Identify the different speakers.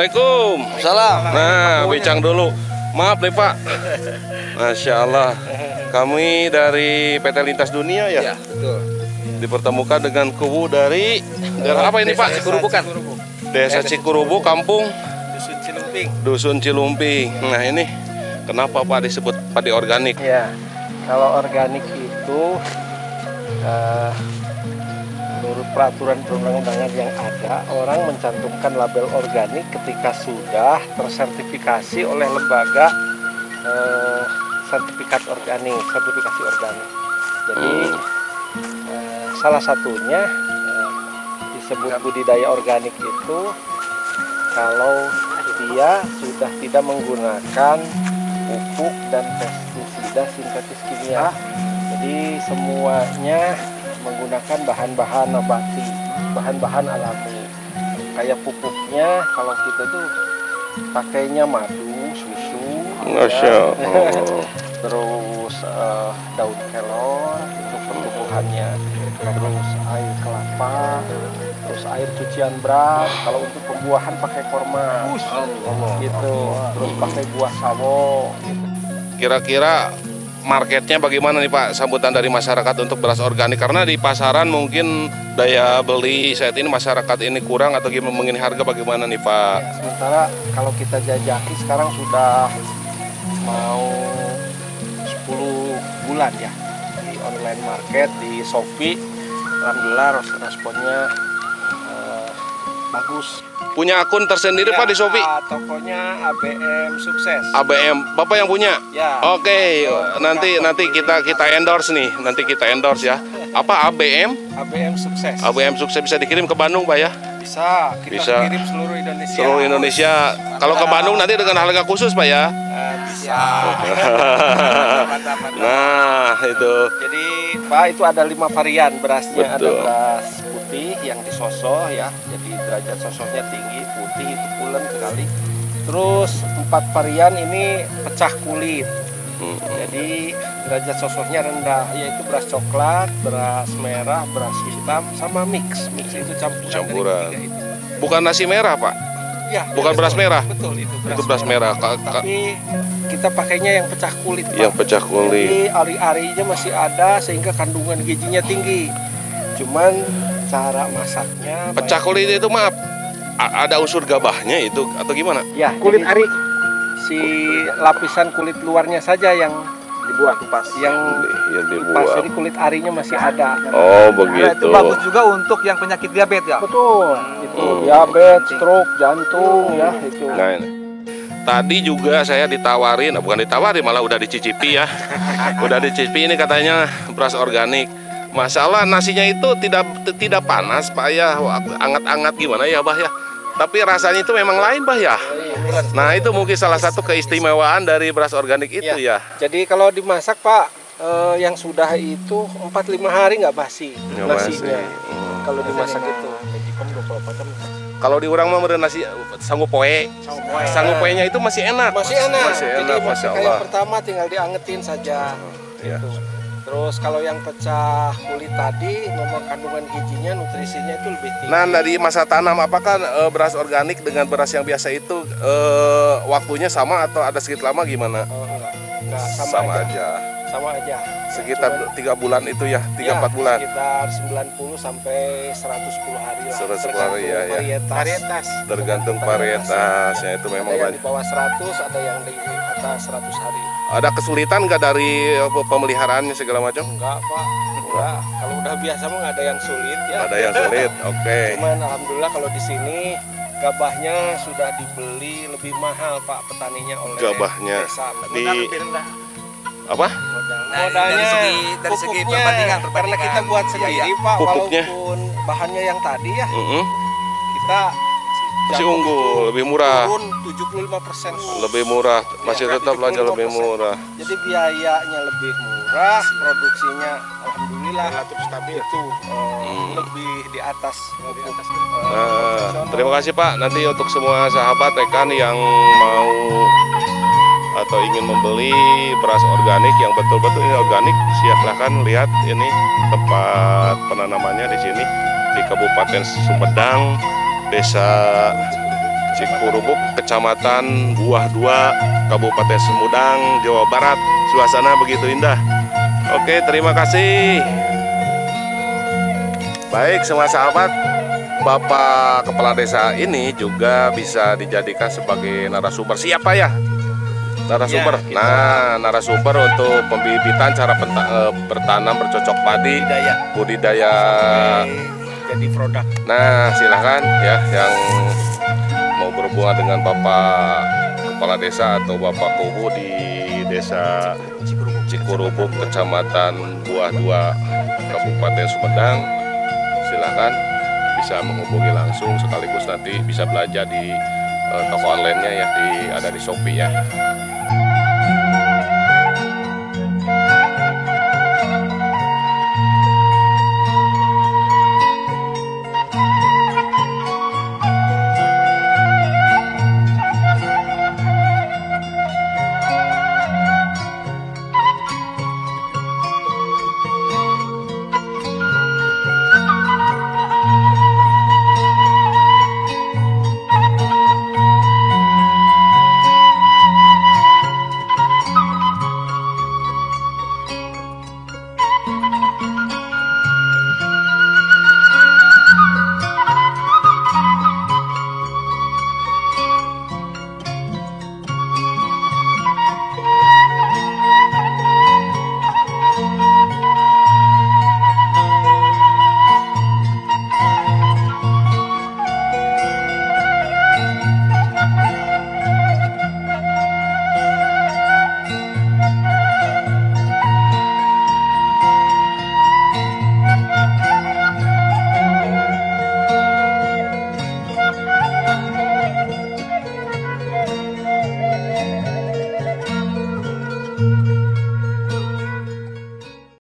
Speaker 1: Assalamualaikum.
Speaker 2: Salam.
Speaker 1: Nah, bincang dulu. Maaf nih Pak. Masya Allah. Kami dari PT Lintas Dunia ya.
Speaker 2: Ya, betul.
Speaker 1: Dipertemukan dengan kubu dari daerah apa ini Pak?
Speaker 2: Cikurubukan.
Speaker 1: Desa Cikurubu, kampung
Speaker 2: Dusun Cilumping.
Speaker 1: Dusun Cilumping. Nah ini kenapa Pak disebut padi organik?
Speaker 3: Ya, kalau organik itu menurut peraturan perundang-undangan yang ada, orang mencantumkan label organik ketika sudah tersertifikasi oleh lembaga sertifikasi organik. Jadi salah satunya disebut budidaya organik itu kalau dia sudah tidak menggunakan pupuk dan pestisida sintetis kimia. Jadi semuanya menggunakan bahan-bahan nabati, bahan-bahan alami. Kayak pupuknya kalau kita tuh pakainya madu, susu,
Speaker 1: Masya Allah.
Speaker 3: terus daun kelor untuk pertumbuhannya, terus air kelapa, terus air cucian beras. Kalau untuk pembuahan pakai korma, gitu. Terus pakai buah sawo. Gitu.
Speaker 1: Kira-kira marketnya bagaimana nih Pak, sambutan dari masyarakat untuk beras organik? Karena di pasaran mungkin daya beli saat ini masyarakat ini kurang, atau gimana, mengenai harga bagaimana nih Pak?
Speaker 3: Ya, sementara kalau kita jajaki sekarang sudah mau 10 bulan ya di online market, di Shopee. Alhamdulillah responnya bagus.
Speaker 1: Punya akun tersendiri Pak di Shopee?
Speaker 3: Tokonya ABM Sukses.
Speaker 1: ABM, Bapak yang punya?
Speaker 3: Ya.
Speaker 1: Oke, nanti kita endorse nih, nanti kita endorse ya. Apa ABM?
Speaker 3: ABM Sukses.
Speaker 1: ABM Sukses bisa dikirim ke Bandung Pak ya?
Speaker 3: Bisa, kita
Speaker 1: Bisa.
Speaker 3: kirim seluruh Indonesia.
Speaker 1: Seluruh Indonesia. Kalau ke Bandung nanti dengan harga khusus Pak ya?
Speaker 3: Bisa.
Speaker 1: Nah itu.
Speaker 3: Jadi Pak, itu ada 5 varian berasnya.
Speaker 1: Betul.
Speaker 3: Ada beras putih yang disosoh ya, jadi derajat sosohnya tinggi, putih itu pulen sekali. Terus 4 varian ini pecah kulit, jadi derajat sosohnya rendah, yaitu beras coklat, beras merah, beras hitam, sama mix itu campuran. dari 3 itu.
Speaker 1: Bukan nasi merah Pak?
Speaker 3: Ya,
Speaker 1: Bukan beras merah?
Speaker 3: Betul, itu
Speaker 1: beras merah.
Speaker 3: Tapi kita pakainya yang pecah kulit, Pak.
Speaker 1: Yang pecah kulit.
Speaker 3: Jadi ari-arinya masih ada sehingga kandungan gizinya tinggi. Cuman cara masaknya
Speaker 1: Pecah kulit itu maaf, ada unsur gabahnya itu atau gimana?
Speaker 3: ya,
Speaker 2: Kulit
Speaker 3: jadi
Speaker 2: ari
Speaker 3: si lapisan kulit luarnya saja yang
Speaker 2: dibuang kupas.
Speaker 3: yang
Speaker 1: Yang
Speaker 3: pas,
Speaker 1: dibuang.
Speaker 3: jadi kulit arinya masih ada.
Speaker 1: Oh
Speaker 2: Nah, itu
Speaker 1: begitu.
Speaker 2: bagus juga untuk yang penyakit diabetes ya.
Speaker 3: Betul, itu diabetes, stroke, jantung ya itu.
Speaker 1: Nah, ini. Tadi juga saya ditawarin, bukan ditawarin, malah udah dicicipi ya. Udah dicicipi ini katanya beras organik. Masalah nasinya itu tidak panas Pak ya, anget-anget gimana ya Bah ya. Tapi rasanya itu memang lain Bah ya. Nah itu mungkin salah satu keistimewaan dari beras organik itu ya.
Speaker 3: Jadi kalau dimasak Pak, yang sudah itu 4-5 hari nggak basi
Speaker 1: Nggak
Speaker 3: nasinya.
Speaker 1: basi.
Speaker 3: Kalau dimasak itu.
Speaker 1: Kalau di orang mah meureun nasi sanggup poe. Sanggup poenya itu masih enak.
Speaker 3: Masih enak.
Speaker 1: Masih
Speaker 3: Jadi
Speaker 1: enak, Masya
Speaker 3: kayak
Speaker 1: Allah.
Speaker 3: pertama tinggal diangetin saja.
Speaker 1: Ya.
Speaker 3: Gitu. Terus kalau yang pecah kulit tadi, nomor kandungan gizinya, nutrisinya itu lebih tinggi.
Speaker 1: Nah dari masa tanam, apakah beras organik dengan beras yang biasa itu waktunya sama atau ada sedikit lama gimana?
Speaker 3: Enggak, sama aja. Sama aja.
Speaker 1: Sekitar 3 bulan itu ya, 3-4 bulan.
Speaker 3: Sekitar 90 sampai 110 hari lah.
Speaker 1: 110 hari, ya.
Speaker 3: Varietas.
Speaker 1: Tergantung varietasnya itu memang
Speaker 3: Ada yang
Speaker 1: banyak.
Speaker 3: di bawah 100, ada yang di atas 100 hari.
Speaker 1: Ada kesulitan nggak dari pemeliharaannya segala macam?
Speaker 3: Enggak Pak, enggak. Kalau udah biasa mah nggak ada yang sulit ya.
Speaker 1: Ada yang sulit, oke.
Speaker 3: Cuman alhamdulillah kalau di sini gabahnya sudah dibeli lebih mahal Pak petaninya oleh
Speaker 1: Gabahnya
Speaker 3: desa.
Speaker 1: di
Speaker 2: lebih rendah.
Speaker 1: apa?
Speaker 3: Modalnya
Speaker 2: dari segi
Speaker 3: pupuknya,
Speaker 2: perbandingan.
Speaker 3: karena kita buat sendiri Pak,
Speaker 1: Pupuknya.
Speaker 3: walaupun bahannya yang tadi ya kita
Speaker 1: Masih
Speaker 3: jagung
Speaker 1: unggul,
Speaker 3: itu
Speaker 1: lebih murah.
Speaker 3: turun 75%.
Speaker 1: Lebih murah, masih
Speaker 3: Ya,
Speaker 1: tetap aja lebih
Speaker 3: 75%.
Speaker 1: murah.
Speaker 3: Jadi biayanya lebih murah, produksinya alhamdulillah relatif stabil itu lebih di atas pupuk.
Speaker 1: Nah, terima kasih Pak. Nanti untuk semua sahabat rekan yang mau atau ingin membeli beras organik yang betul-betul ini organik, silahkan lihat ini tempat penanamannya di sini di Kabupaten Sumedang, Desa Cikurubuk, Kecamatan Buah 2, Kabupaten Sumedang, Jawa Barat. Suasana begitu indah. Oke, terima kasih. Baik, semua sahabat, Bapak Kepala Desa ini juga bisa dijadikan sebagai narasumber. Siapa ya? Narasumber.
Speaker 3: Ya,
Speaker 1: Nah, narasumber untuk pembibitan cara bertanam bercocok padi, budidaya.
Speaker 3: Jadi produk.
Speaker 1: Nah, silahkan ya yang mau berhubungan dengan Bapak Kepala Desa atau Bapak Kubu di Desa Cikurubuk, Kecamatan Buah 2, Kabupaten Sumedang. Silahkan bisa menghubungi langsung, sekaligus nanti bisa belajar di toko online-nya ya, ada di Shopee ya.